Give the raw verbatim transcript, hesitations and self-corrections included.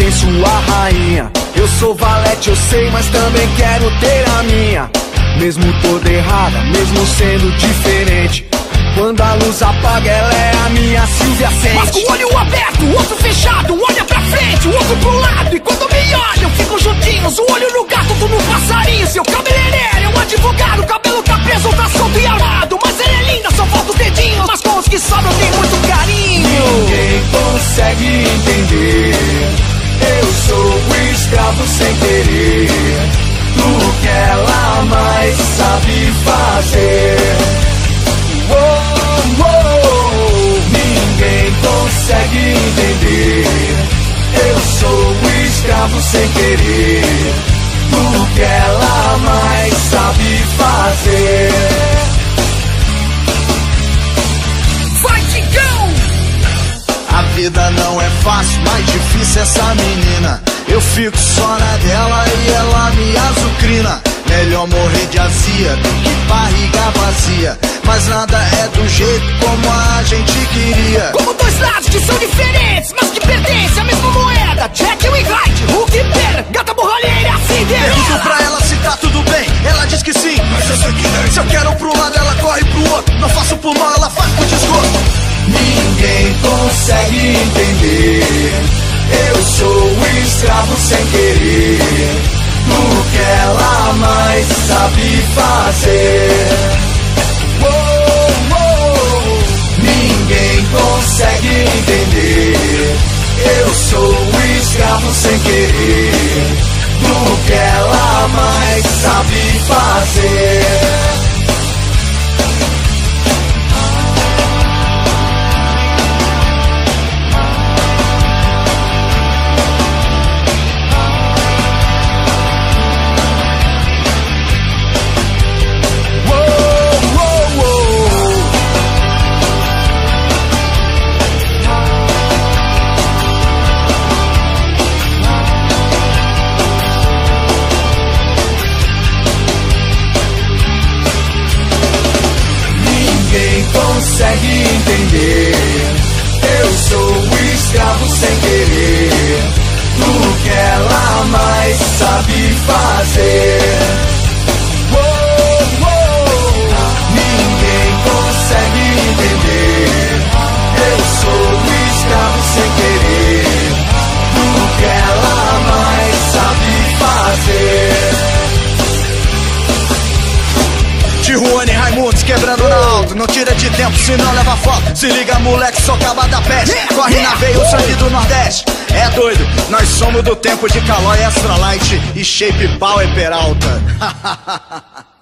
tem sua rainha. Eu sou valete, eu sei, mas também quero ter a minha. Mesmo toda errada, mesmo sendo diferente, quando a luz apaga, ela é a minha Silvia Sente. Mas com o olho aberto, o outro fechado, olha pra frente, o outro pro lado. E quando me olham, ficam juntinhos, o olho no gato, tu no passarinho. Seu cabeleireiro é um advogado, o cabelo tá preso, tá solto e armado. Mas ela é linda, só falta o dedinho, mas com os que sobram tem muito carinho. Ninguém consegue entender, eu sou o escravo sem querer, do que ela mais sabe fazer. Oh, oh, ninguém consegue entender, eu sou o escravo sem querer, do que ela mais sabe fazer. Vai, Tigão! A vida não é fácil, mais difícil essa menina. Eu fico só na dela e ela me azucrina. Melhor morrer de azia do que barriga vazia, mas nada é do jeito como a gente queria. Como dois lados que são diferentes, mas que pertencem à mesma moeda. Jack e Hyde, Hulk e Peter, gata borralheira, Cinderela. Pergunto pra ela se tá tudo bem, ela diz que sim, mas eu sei que nem. Se eu quero pro lado, ela corre pro outro. Não faço por mal, ela faz por desgosto. Ninguém consegue entender, eu sou o escravo sem querer, do que ela mais sabe fazer. Oh, oh, ninguém consegue entender, eu sou o escravo sem querer, do que ela mais sabe fazer. Consegue entender, eu sou o escravo sem querer, do que ela mais sabe fazer. Oh, oh, ninguém consegue entender, eu sou o escravo sem querer, do que ela mais sabe fazer. Tijuana e Raimundos quebrando na alto. Não tira de tempo, senão leva foto. Se liga, moleque, só acaba da peste. Corre na veia o sangue do Nordeste. É doido, nós somos do tempo de Calói, Extra Light e Shape Power Peralta.